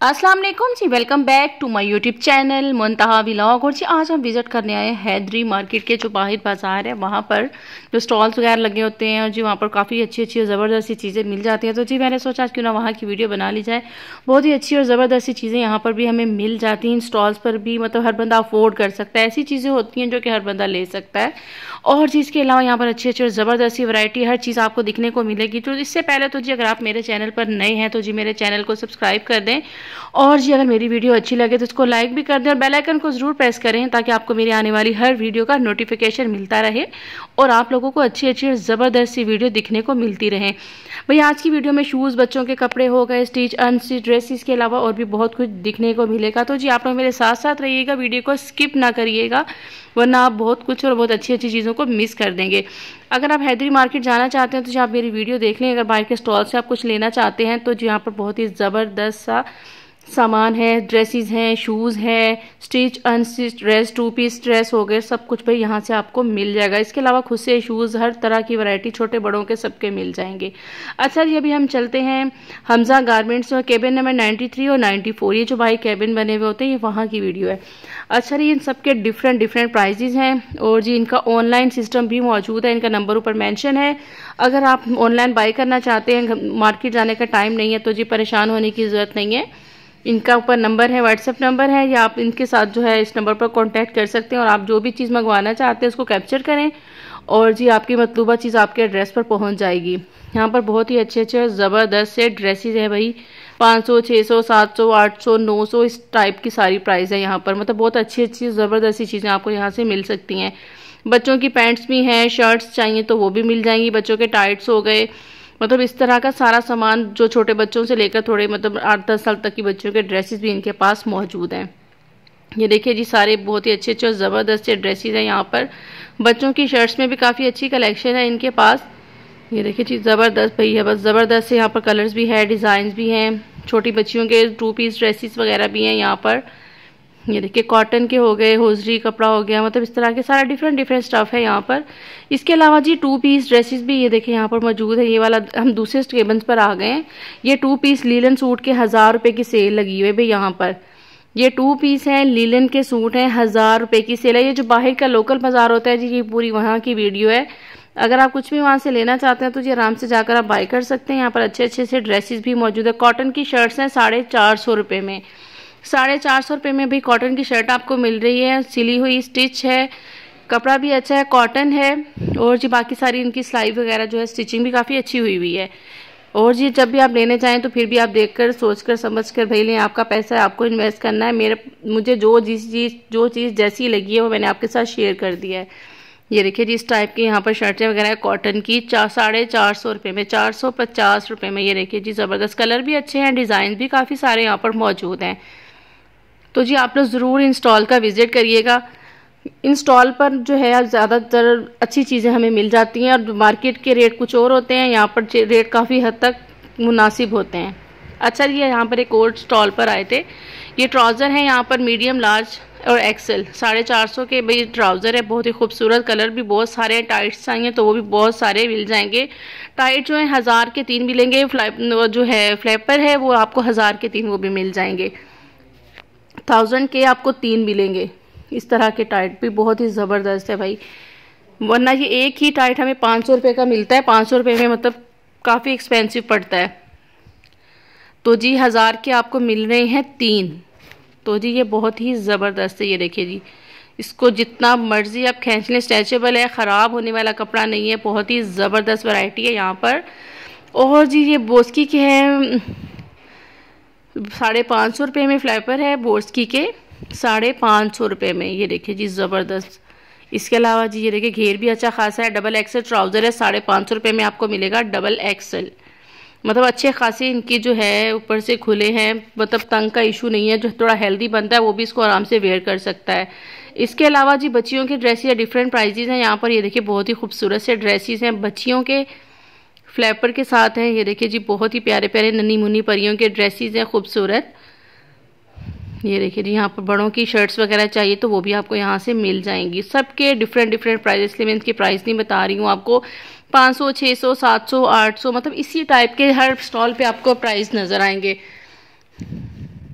अस्सलाम वालेकुम जी, welcome back to my YouTube channel Muntaha vlog. और जी आज हम विज़िट करने आए हैं हैदरी मार्केट के जो बाहिर बाज़ार है, वहाँ पर जो स्टॉल्स वगैरह लगे होते हैं और जी वहाँ पर काफ़ी अच्छी अच्छी ज़बरदस्त सी चीज़ें मिल जाती हैं। तो जी मैंने सोचा क्यों ना वहाँ की वीडियो बना ली जाए। बहुत ही अच्छी और ज़बरदस्त सी चीज़ें यहाँ पर भी हमें मिल जाती हैं, इन स्टॉल्स पर भी। मतलब हर बंदा अफोर्ड कर सकता है, ऐसी चीज़ें होती हैं जो कि हर बंदा ले सकता है। और जी इसके अलावा यहाँ पर अच्छी अच्छी और ज़बरदस्त सी वैरायटी हर चीज़ आपको दिखने को मिलेगी। तो इससे पहले तो जी अगर आप मेरे चैनल पर नए हैं तो जी मेरे चैनल को सब्सक्राइब कर दें, और जी अगर मेरी वीडियो अच्छी लगे तो इसको लाइक भी कर दें और बेल आइकन को ज़रूर प्रेस करें ताकि आपको मेरी आने वाली हर वीडियो का नोटिफिकेशन मिलता रहे और आप लोगों को अच्छी अच्छी और ज़बरदस्त सी वीडियो दिखने को मिलती रहे। भैया आज की वीडियो में शूज़, बच्चों के कपड़े हो गए, स्टिच अनस्टिच ड्रेसेस के अलावा और भी बहुत कुछ दिखने को मिलेगा। तो जी आप लोग मेरे साथ साथ रहिएगा, वीडियो को स्किप ना करिएगा, वरना आप बहुत कुछ और बहुत अच्छी अच्छी चीज़ों को मिस कर देंगे। अगर आप हैदरी मार्केट जाना चाहते हैं तो जी आप मेरी वीडियो देख लें। अगर बाहर के स्टॉल से आप कुछ लेना चाहते हैं तो जी यहाँ पर बहुत ही ज़बरदस्त सा सामान है, ड्रेसेस हैं, शूज़ हैं, stitch unstitch dress, 2 piece dress हो गए, सब कुछ भाई यहाँ से आपको मिल जाएगा। इसके अलावा खुद से शूज़, हर तरह की वैरायटी छोटे बड़ों के सबके मिल जाएंगे। अच्छा जी अभी हम चलते हैं हमजा गारमेंट्स और केबिन नंबर 93 और 94, ये जो भाई केबिन बने हुए होते हैं ये वहाँ की वीडियो है। अच्छा जी इन सबके डिफरेंट डिफरेंट प्राइजेज़ हैं और जी इनका ऑनलाइन सिस्टम भी मौजूद है, इनका नंबर ऊपर मेंशन है। अगर आप ऑनलाइन बाई करना चाहते हैं, मार्केट जाने का टाइम नहीं है, तो जी परेशान होने की ज़रूरत नहीं है। इनका ऊपर नंबर है, व्हाट्सएप नंबर है, या आप इनके साथ जो है इस नंबर पर कांटेक्ट कर सकते हैं और आप जो भी चीज़ मंगवाना चाहते हैं उसको कैप्चर करें और जी आपकी मतलूबा चीज़ आपके एड्रेस पर पहुंच जाएगी। यहाँ पर बहुत ही अच्छे अच्छे ज़बरदस्त से ड्रेसेस है भाई, 500, 600, 700, 800, 900 इस टाइप की सारी प्राइस है यहाँ पर। मतलब बहुत अच्छी अच्छी ज़बरदस्त चीज़ें आपको यहाँ से मिल सकती हैं। बच्चों की पैंट्स भी हैं, शर्ट्स चाहिए तो वो भी मिल जाएंगी, बच्चों के टाइट्स हो गए, मतलब इस तरह का सारा सामान जो छोटे बच्चों से लेकर थोड़े मतलब 8-10 साल तक की बच्चों के ड्रेसेस भी इनके पास मौजूद हैं। ये देखिए जी सारे बहुत ही अच्छे अच्छे और ज़बरदस्त से ड्रेसेस हैं यहाँ पर। बच्चों की शर्ट्स में भी काफ़ी अच्छी कलेक्शन है इनके पास। ये देखिए जी ज़बरदस्त भैया, बस ज़बरदस्त से यहाँ पर कलर्स भी है, डिज़ाइन भी हैं, छोटी बच्चियों के 2 पीस ड्रेसेस वगैरह भी हैं यहाँ पर। ये देखिए कॉटन के हो गए, होजरी कपड़ा हो गया, मतलब इस तरह के सारा डिफरेंट डिफरेंट स्टफ है यहाँ पर। इसके अलावा जी 2 पीस ड्रेसेस भी ये देखिए यहाँ पर मौजूद है। ये वाला हम दूसरे केबन पर आ गए हैं। ये 2 पीस लीलन सूट के 1000 रुपये की सेल लगी हुई है भाई यहाँ पर। ये 2 पीस हैं, लीलन के सूट हैं, 1000 रुपये की सेल है। ये जो बाहर का लोकल बाजार होता है जी, ये पूरी वहाँ की वीडियो है। अगर आप कुछ भी वहाँ से लेना चाहते हैं तो जी आराम से जाकर आप बाय कर सकते हैं। यहाँ पर अच्छे अच्छे से ड्रेसेस भी मौजूद है। कॉटन की शर्ट्स हैं 450 रुपये में, 450 रुपये में भी कॉटन की शर्ट आपको मिल रही है, सिली हुई, स्टिच है, कपड़ा भी अच्छा है, कॉटन है। और जी बाकी सारी इनकी सिलाई वगैरह जो है स्टिचिंग भी काफ़ी अच्छी हुई हुई है। और जी जब भी आप लेने चाहें तो फिर भी आप देखकर सोचकर समझकर भाई लें, आपका पैसा है, आपको इन्वेस्ट करना है। मुझे जो चीज़ जैसी लगी है वो मैंने आपके साथ शेयर कर दिया है। ये देखिए जी इस टाइप की यहाँ पर शर्टें वगैरह कॉटन की 450 रुपये में, 450 रुपये में। ये देखिए जी ज़बरदस्त, कलर भी अच्छे हैं, डिज़ाइन भी काफ़ी सारे यहाँ पर मौजूद हैं। तो जी आप लोग ज़रूर इन स्टॉल का विज़िट करिएगा। इन स्टॉल पर जो है ज़्यादातर अच्छी चीज़ें हमें मिल जाती हैं और मार्केट के रेट कुछ और होते हैं, यहाँ पर रेट काफ़ी हद तक मुनासिब होते हैं। अच्छा ये यहाँ पर एक और स्टॉल पर आए थे। ये ट्राउज़र हैं यहाँ पर मीडियम, लार्ज और एक्सेल, 450 के भाई ट्राउज़र है, बहुत ही खूबसूरत, कलर भी बहुत सारे हैं। टाइट्स चाहिए तो वो भी बहुत सारे मिल जाएंगे। टाइट जो है 1000 के 3 मिलेंगे, जो है फ्लैपर है वो आपको 1000 के 3 वो भी मिल जाएंगे, 1000 के आपको 3 मिलेंगे। इस तरह के टाइट भी बहुत ही ज़बरदस्त है भाई, वरना ये एक ही टाइट हमें 500 रुपये का मिलता है। 500 रुपये में मतलब काफ़ी एक्सपेंसिव पड़ता है। तो जी 1000 के आपको मिल रहे हैं 3। तो जी ये बहुत ही ज़बरदस्त है। ये देखिए जी इसको जितना मर्जी आप खींच लें, स्ट्रेचेबल है, ख़राब होने वाला कपड़ा नहीं है, बहुत ही ज़बरदस्त वैरायटी है यहाँ पर। और जी ये बोस्की के हैं, 550 रुपये में फ्लैपर है बोस्की के, 550 रुपये में। ये देखिए जी ज़बरदस्त। इसके अलावा जी ये देखिए घेर भी अच्छा खासा है, डबल एक्सल ट्राउज़र है, 550 रुपये में आपको मिलेगा डबल एक्सल। मतलब अच्छे खासे इनकी जो है ऊपर से खुले हैं, मतलब तंग का इशू नहीं है। जो थोड़ा हेल्दी बनता है वो भी इसको आराम से वेयर कर सकता है। इसके अलावा जी बच्चियों के ड्रेसेस या डिफरेंट प्राइजेज़ हैं यहाँ पर। ये देखिए बहुत ही खूबसूरत से ड्रेसेस हैं, बच्चियों के फ्लैपर के साथ हैं। ये देखिए जी बहुत ही प्यारे प्यारे नन्ही मुन्नी परियों के ड्रेसेस हैं खूबसूरत। ये देखिए जी यहाँ पर बड़ों की शर्ट्स वगैरह चाहिए तो वो भी आपको यहाँ से मिल जाएंगी। सबके डिफरेंट डिफरेंट प्राइस, इसलिए मैं इनकी प्राइस नहीं बता रही हूँ आपको। 500, 600, 700, 800 मतलब इसी टाइप के हर स्टॉल पे आपको प्राइस नज़र आएंगे।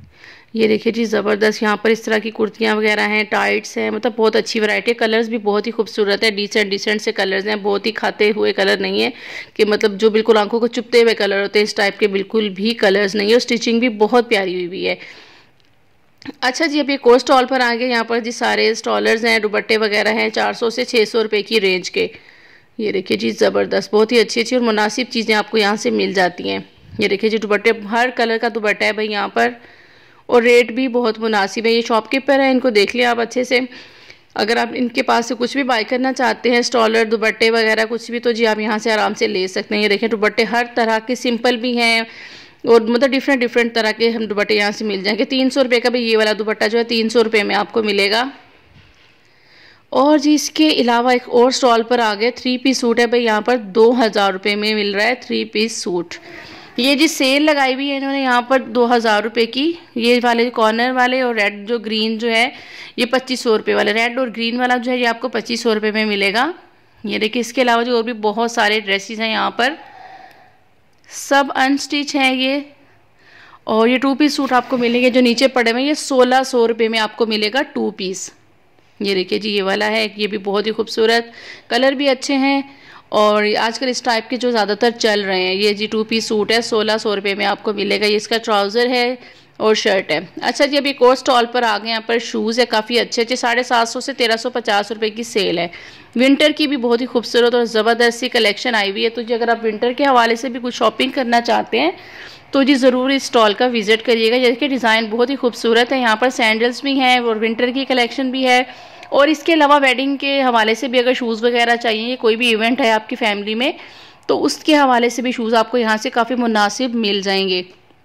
ये देखिए जी ज़बरदस्त, यहाँ पर इस तरह की कुर्तियाँ वगैरह हैं, टाइट्स हैं, मतलब बहुत अच्छी वैरायटी है। कलर्स भी बहुत ही खूबसूरत है, डिसेंट से कलर्स हैं, बहुत ही खाते हुए कलर नहीं है कि मतलब जो बिल्कुल आंखों को चुभते हुए कलर होते हैं, इस टाइप के बिल्कुल भी कलर्स नहीं है। और स्टिचिंग भी बहुत प्यारी हुई हुई है। अच्छा जी, अब ये कोट स्टॉल पर आ गए। यहाँ पर जी सारे स्टॉलर्स हैं, दुपट्टे वगैरह हैं 400 से 600 रुपये की रेंज के। ये देखिए जी ज़बरदस्त, बहुत ही अच्छी अच्छी और मुनासिब चीज़ें आपको यहाँ से मिल जाती हैं। ये देखिए जी दुपट्टे, हर कलर का दुपट्टा है भाई यहाँ पर, और रेट भी बहुत मुनासिब है। ये शॉपकीपर है, इनको देख लिया आप अच्छे से। अगर आप इनके पास से कुछ भी बाय करना चाहते हैं, स्टॉलर दुपट्टे वगैरह कुछ भी, तो जी आप यहाँ से आराम से ले सकते हैं। ये देखिए दुपट्टे हर तरह के सिंपल भी हैं और मतलब डिफरेंट तरह के हम दुपट्टे यहाँ से मिल जाएंगे। 300 रुपये का भी ये वाला दुपट्टा जो है 300 रुपये में आपको मिलेगा। और जी इसके अलावा एक और स्टॉल पर आ गए, 3 पीस सूट है भाई, यहाँ पर 2000 रुपये में मिल रहा है 3 पीस सूट। ये जी सेल लगाई हुई है इन्होंने यहाँ पर 2000 रुपये की। ये वाले कॉर्नर वाले और रेड जो ग्रीन जो है ये 2500 रुपये वाले, रेड और ग्रीन वाला जो है ये आपको 2500 रुपये में मिलेगा। ये देखिए इसके अलावा जो और भी बहुत सारे ड्रेसेस हैं यहाँ पर, सब अनस्टिच हैं ये। और ये 2 पीस सूट आपको मिलेंगे जो नीचे पड़े हुए हैं, ये 1600 रुपये में आपको मिलेगा 2 पीस। ये देखिए जी ये वाला है, ये भी बहुत ही खूबसूरत, कलर भी अच्छे हैं और आजकल इस टाइप के जो ज़्यादातर चल रहे हैं। ये जी 2 पीस सूट है, 1600 रुपये में आपको मिलेगा। ये इसका ट्राउज़र है और शर्ट है। अच्छा जी, अभी एक और स्टॉल पर आ गए, यहाँ पर शूज़ है काफ़ी अच्छे अच्छे, 750 से 1350 रुपये की सेल है। विंटर की भी बहुत ही खूबसूरत और ज़बरदस्त सी कलेक्शन आई हुई है। तो जी अगर आप विंटर के हवाले से भी कुछ शॉपिंग करना चाहते हैं तो जी ज़रूर इस स्टॉल का विजिट करिएगा। ये देखिए डिज़ाइन बहुत ही खूबसूरत है, यहाँ पर सैंडल्स भी हैं और विंटर की कलेक्शन भी है। और इसके अलावा वेडिंग के हवाले से भी अगर शूज़ वगैरह चाहिए, कोई भी इवेंट है आपकी फैमिली में, तो उसके हवाले से भी शूज़ आपको यहाँ से काफ़ी मुनासिब मिल जाएंगे।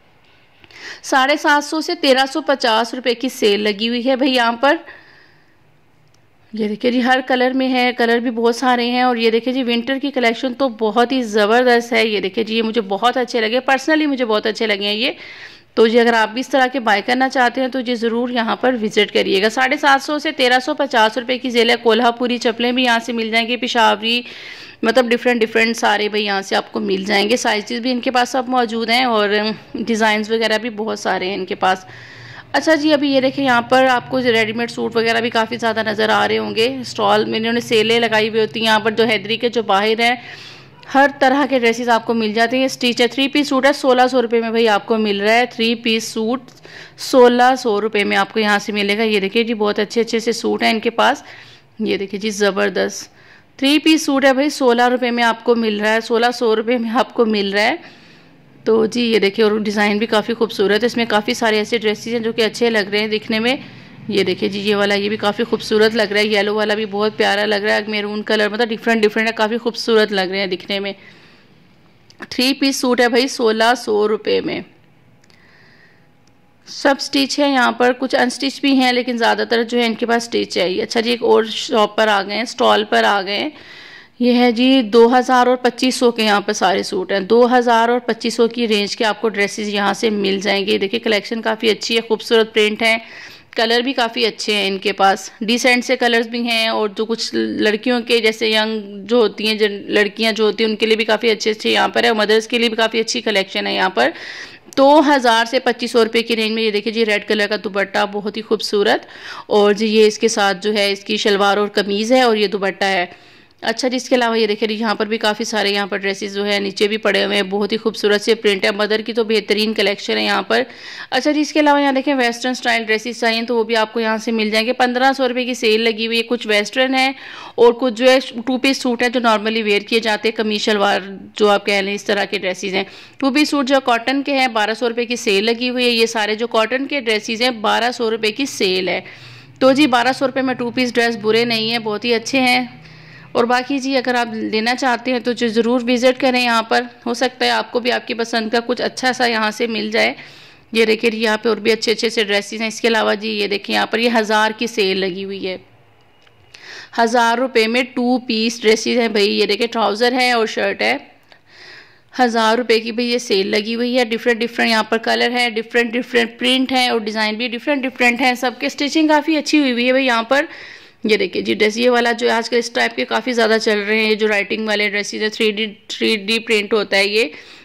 750 से 1350 रुपये की सेल लगी हुई है भाई यहाँ पर। ये देखिए जी हर कलर में है, कलर भी बहुत सारे हैं। और ये देखिए जी विंटर की कलेक्शन तो बहुत ही ज़बरदस्त है। ये देखिए जी ये मुझे बहुत अच्छे लगे, पर्सनली मुझे बहुत अच्छे लगे हैं ये। तो जी अगर आप भी इस तरह के बाय करना चाहते हैं तो जी ज़रूर यहाँ पर विजिट करिएगा। 750 से 1350 रुपये की सेल है। कोल्हापुरी चप्पलें भी यहाँ से मिल जाएंगी, पिशावरी, मतलब डिफरेंट सारे भाई यहाँ से आपको मिल जाएंगे। साइजेस भी इनके पास सब मौजूद हैं और डिज़ाइंस वगैरह भी बहुत सारे हैं इनके पास। अच्छा जी, अभी ये देखिए यहाँ पर आपको रेडीमेड सूट वगैरह भी काफ़ी ज़्यादा नज़र आ रहे होंगे। स्टॉल में इन्होंने सेलें लगाई हुई होती हैं। यहाँ पर जो हैदरी के जो बाहर हैं हर तरह के ड्रेसेस आपको मिल जाते हैं। स्टिच है, 3 पीस सूट है, 1600 रुपये में भाई आपको मिल रहा है। 3 पीस सूट 1600 रुपये में आपको यहाँ से मिलेगा। ये देखिए जी बहुत अच्छे से सूट हैं इनके पास। ये देखिए जी ज़बरदस्त 3 पीस सूट है भाई, 16 रुपये में आपको मिल रहा है, 1600 रुपये में आपको मिल रहा है। तो जी ये देखिए, और डिज़ाइन भी काफ़ी खूबसूरत है। इसमें काफ़ी सारे ऐसे ड्रेसेस हैं जो कि अच्छे लग रहे हैं दिखने में। ये देखिए जी ये वाला, ये भी काफ़ी खूबसूरत लग रहा है। येलो वाला भी बहुत प्यारा लग रहा है, मैरून कलर, मतलब डिफरेंट है, काफ़ी खूबसूरत लग रहे हैं दिखने में। 3 पीस सूट है भाई 1600 रुपये में। सब स्टिच है यहाँ पर, कुछ अनस्टिच भी हैं लेकिन ज़्यादातर जो है इनके पास स्टिच है। अच्छा जी, एक और शॉप पर आ गए हैं, स्टॉल पर आ गए हैं। ये है जी 2000 और 2500 के यहाँ पर सारे सूट हैं। 2000 और 2500 की रेंज के आपको ड्रेसेस यहाँ से मिल जाएंगे। देखिए कलेक्शन काफ़ी अच्छी है, खूबसूरत प्रिंट है, कलर भी काफ़ी अच्छे हैं इनके पास, डिसेंट से कलर्स भी हैं। और जो कुछ लड़कियों के जैसे यंग जो होती हैं, लड़कियां जो होती हैं उनके लिए भी काफ़ी अच्छे यहाँ पर है, और मदर्स के लिए भी काफ़ी अच्छी कलेक्शन है यहाँ पर। 2000 से 2500 रुपये की रेंज में। ये देखिए जी रेड कलर का दुपट्टा बहुत ही खूबसूरत, और जी ये इसके साथ जो है इसकी शलवार और कमीज़ है और ये दुपट्टा है। अच्छा जी, इसके अलावा ये देखिए यहाँ पर भी काफ़ी सारे यहाँ पर ड्रेसेस जो है नीचे भी पड़े हुए हैं, बहुत ही खूबसूरत से प्रिंट है। मदर की तो बेहतरीन कलेक्शन है यहाँ पर। अच्छा जी, इसके अलावा यहाँ देखें वेस्टर्न स्टाइल ड्रेसेस चाहिए तो वो भी आपको यहाँ से मिल जाएंगे। 1500 रुपये की सेल लगी हुई है। कुछ वेस्टर्न है और कुछ जो है 2 पीस सूट है जो नॉर्मली वेयर किए जाते हैं, कमीज शलवार जो आप कह लें, इस तरह के ड्रेसेस हैं। 2 पीस सूट जो कॉटन के हैं 1200 रुपये की सेल लगी हुई है। ये सारे जो कॉटन के ड्रेसेस हैं 1200 रुपये की सेल है। तो जी 1200 रुपये में 2 पीस ड्रेस बुरे नहीं है, बहुत ही अच्छे हैं। और बाकी जी अगर आप लेना चाहते हैं तो जो ज़रूर विज़िट करें यहाँ पर, हो सकता है आपको भी आपकी पसंद का कुछ अच्छा सा यहाँ से मिल जाए। ये देखिए यहाँ पे और भी अच्छे से ड्रेसेस हैं। इसके अलावा जी ये देखिए यहाँ पर ये 1000 की सेल लगी हुई है। 1000 रुपये में 2 पीस ड्रेसेस हैं भाई। ये देखिए ट्राउज़र है और शर्ट है, 1000 रुपये की भाई ये सेल लगी हुई है। डिफरेंट यहाँ पर कलर है, डिफरेंट प्रिंट है और डिज़ाइन भी डिफरेंट है। सबके स्टिचिंग काफ़ी अच्छी हुई हुई है भाई यहाँ पर। ये देखिए जी ड्रेस, ये वाला जो आजकल इस टाइप के काफ़ी ज़्यादा चल रहे हैं, जो राइटिंग वाले ड्रेसेस है, 3D प्रिंट होता है ये,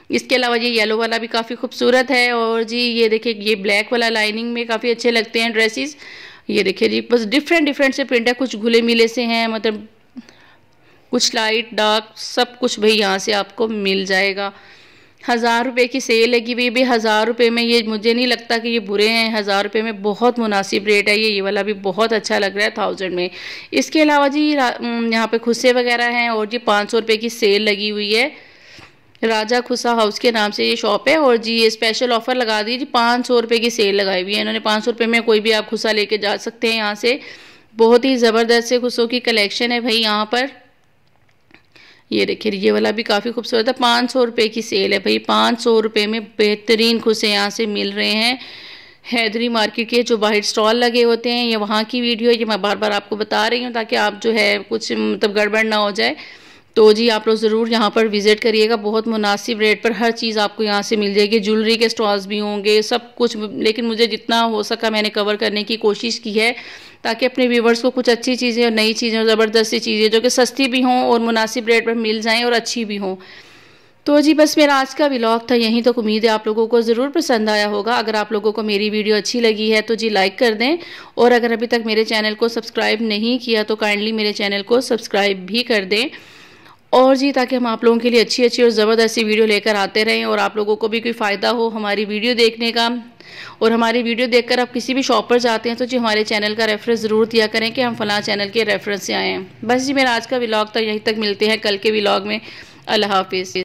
इसके अलावा ये येलो वाला भी काफ़ी खूबसूरत है। और जी ये देखिए ये ब्लैक वाला लाइनिंग में काफ़ी अच्छे लगते हैं ड्रेसेस। ये देखिए जी बस डिफरेंट डिफरेंट से प्रिंट है, कुछ घुले मिले से हैं, मतलब कुछ लाइट डार्क सब कुछ भाई यहाँ से आपको मिल जाएगा। 1000 रुपये की सेल लगी हुई भी, 1000 रुपये में ये मुझे नहीं लगता कि ये बुरे हैं। 1000 रुपये में बहुत मुनासिब रेट है। ये वाला भी बहुत अच्छा लग रहा है 1000 में। इसके अलावा जी यहाँ पे खुस्से वगैरह हैं और जी 500 रुपये की सेल लगी हुई है। राजा खुसा हाउस के नाम से ये शॉप है और जी ये स्पेशल ऑफर लगा दी जी, 500 रुपये की सेल लगाई हुई है इन्होंने। 500 रुपये में कोई भी आप खुसा लेके जा सकते हैं यहाँ से। बहुत ही ज़बरदस्त से खुसों की कलेक्शन है भाई यहाँ पर। ये देखिए ये वाला भी काफ़ी खूबसूरत है। 500 रुपये की सेल है भाई। 500 रुपये में बेहतरीन खुसे यहाँ से मिल रहे हैं। हैदरी मार्केट के जो बाहर स्टॉल लगे होते हैं, ये वहाँ की वीडियो ये मैं बार बार आपको बता रही हूँ ताकि आप जो है कुछ मतलब गड़बड़ ना हो जाए। तो जी आप लोग ज़रूर यहाँ पर विज़िट करिएगा। बहुत मुनासिब रेट पर हर चीज़ आपको यहाँ से मिल जाएगी। ज्वेलरी के स्टॉल्स भी होंगे सब कुछ, लेकिन मुझे जितना हो सका मैंने कवर करने की कोशिश की है ताकि अपने व्यूवर्स को कुछ अच्छी चीज़ें और नई चीज़ें और ज़बरदस्त सी चीज़ें जो कि सस्ती भी हों और मुनासिब रेट पर मिल जाएँ और अच्छी भी हों। तो जी बस मेरा आज का व्लॉग था यहीं तक। उम्मीद है आप लोगों को ज़रूर पसंद आया होगा। अगर आप लोगों को मेरी वीडियो अच्छी लगी है तो जी लाइक कर दें, और अगर अभी तक मेरे चैनल को सब्सक्राइब नहीं किया तो काइंडली मेरे चैनल को सब्सक्राइब भी कर दें। और जी ताकि हम आप लोगों के लिए अच्छी अच्छी और ज़बरदस्त सी वीडियो लेकर आते रहें और आप लोगों को भी कोई फ़ायदा हो हमारी वीडियो देखने का। और हमारी वीडियो देखकर आप किसी भी शॉप पर जाते हैं तो जी हमारे चैनल का रेफरेंस ज़रूर दिया करें कि हम फ़लाँ चैनल के रेफरेंस से आए हैं। बस जी मेरा आज का व्लॉग था यहीं तक। मिलते हैं कल के व्लॉग में। अल्लाह हाफिज़।